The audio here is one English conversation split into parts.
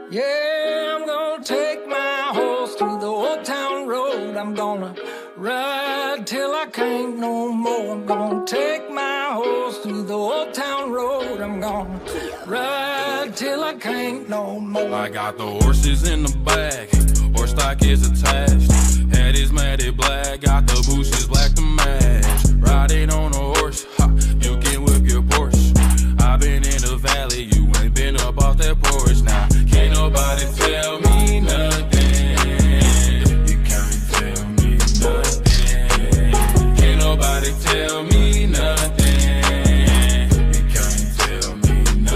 Yeah, I'm gonna take my horse through the old town road. I'm gonna ride till I can't no more. I'm gonna take my horse through the old town road. I'm gonna ride till I can't no more. I got the horses in the back, horse stock is attached. Head is matted black, got the bushes black to match. Riding on a horse, ha, you can whip your Porsche. I've been in the valley, you ain't been up off that porch. Now, can't nobody tell me nothing. You can't tell me nothing. Can't nobody tell me nothing. You can't tell me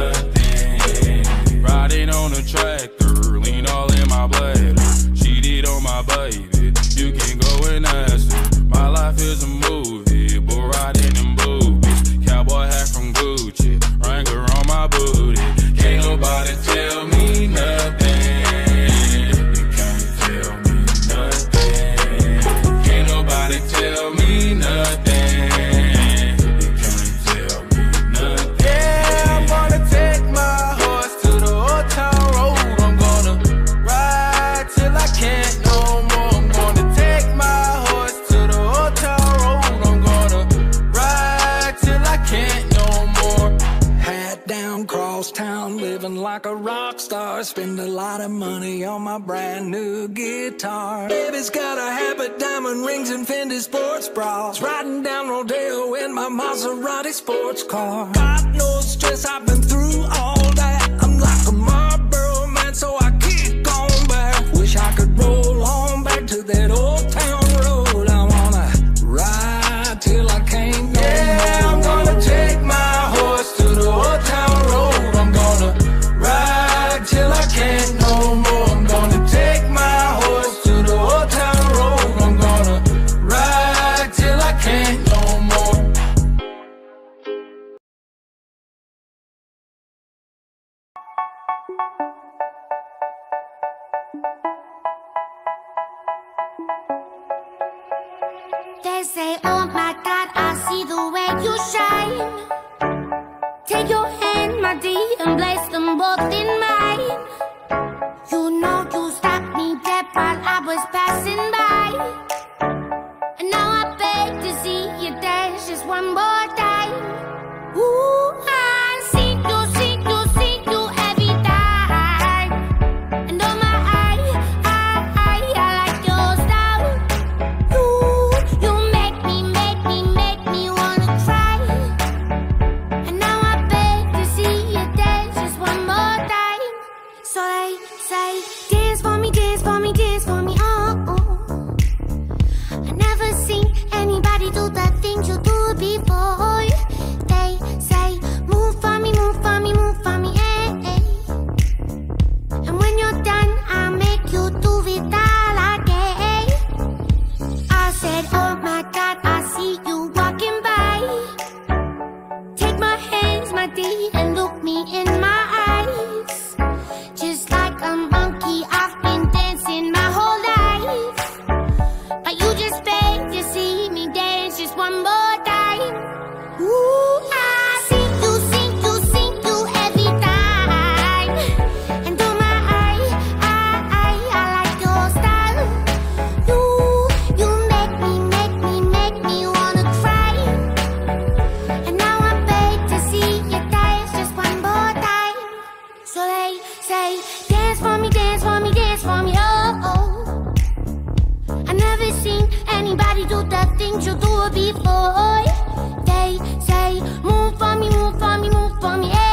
nothing. Riding on a tractor, lean all in my bladder. Cheated on my baby, you can go and ask her. My life is a movie, but riding in boobies. Cowboy hat from Gucci, Wrangler on my booty. Can't nobody tell me nothing. You can't tell me nothing. Can't nobody tell me nothing. You can't tell me nothing. Yeah, I'm gonna take my horse to the old town road. I'm gonna ride till I can't no more. I'm gonna take my horse to the old town road. I'm gonna ride till I can't no more. Hat down, cross town, living like a rock star. Spend a lot of money on my brand new guitar. Baby's got a habit, diamond rings and Fendi sports bras. Riding down Rodeo in my Maserati sports car. Got no stress, I've been through all that. I'm like a Marlboro man, so I keep going back. Wish I could roll on back to that old town road. I wanna ride till I can't no Yeah, I'm gonna take my horse to the old town road. I'm gonna ride till I can't no more. I'm gonna take my horse to the old town road. I'm gonna ride till I can't no more. They say, oh my God, I see the way you shine. Take your hand, my dear, and place them both in mine. You know you stopped me dead while I was passing by. And now I beg to see you dance just one more time. Ooh, I see you every time. And oh my, I like your style. You make me wanna cry. And now I beg to see you dance just one more time. So they say, dance for me, dance for me, dance for me, oh, oh. I never seen anybody do the things you do before. They say, move for me, move for me, move for me, eh, eh. And when you're done, I'll make you do it all again. I said, oh my God, I see you walking by. Take my hands, my dear, and look me in my eyes. Just like a monkey, I've been dancing my whole life. But you just beg to see me dance just one more time. Ooh, I see you every time. And oh my, I like your style. You make me wanna cry. And now I beg to see you dance just one more time. So they say, dance for me, dance for me, dance for me, oh, oh. I never seen anybody do the things you do before. They say, move for me, move for me, move for me, eh.